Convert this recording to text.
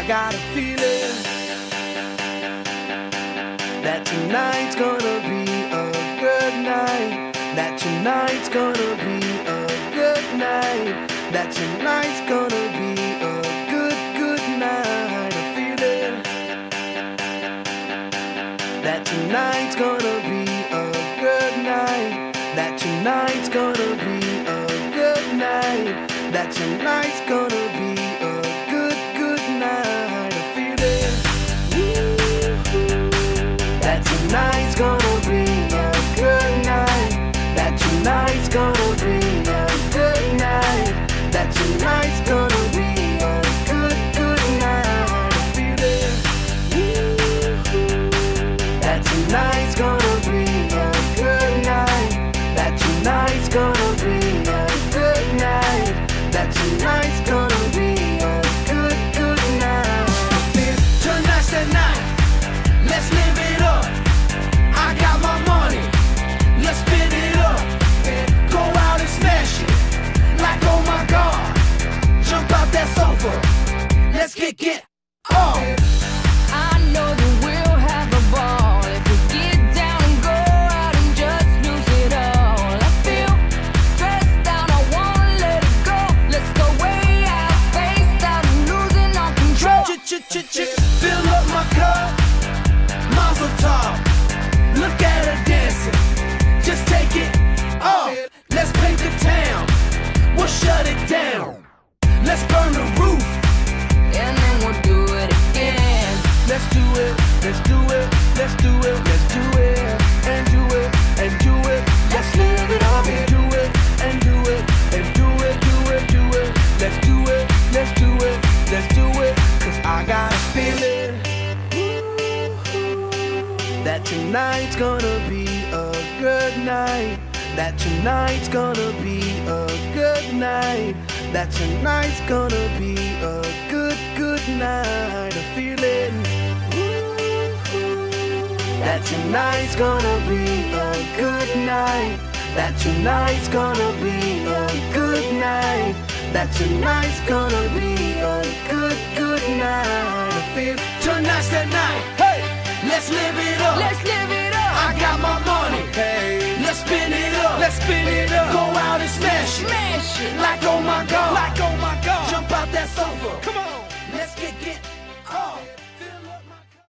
got a feeling that tonight's gonna be a good night. That tonight's gonna be a good night. That tonight's gonna be a good night. A feeling that tonight's gonna be a good night. That tonight's gonna be a good night. That tonight's gonna be a good night. A feeling that tonight's gonna be a good night. That tonight's gonna be a good night. That tonight's gonna be a good night. A feeling that tonight's gonna be a good night. That tonight's gonna be a good night. That tonight's gonna be a good night. Tonight's the night. Let's live it up. I got my money. Let's spin it up. Go out and smash it. Like oh my God. Jump out that sofa. Let's kick it off. I know that we'll have a ball if we get down and go out and just lose it all. I feel stressed out, I wanna let it go. Let's go way out, spaced out, and losing all control. Fill up my cup, Mazel tov. Look at her dancing, just take it off. Let's paint the town, we'll shut it down. Let's burn the roof, And then we'll do it again. let's do it, let's do it, let's do it, let's do it, and do it, and do it. Let's live it up and do it, and do it, and do it, do it, do it. Let's do it, let's do it, let's do it. Cause I got a feeling that tonight's gonna be a good night. That tonight's gonna be a good night. That tonight's gonna be a good night. A feeling that tonight's gonna be a good night. That tonight's gonna be a good night. That tonight's gonna be a good night. I feel tonight's the night. Hey, let's live it up. Let's live it up. I got my money. Hey, let's spin it up. Let's spin it up. Go out and smash it. Smash it. Like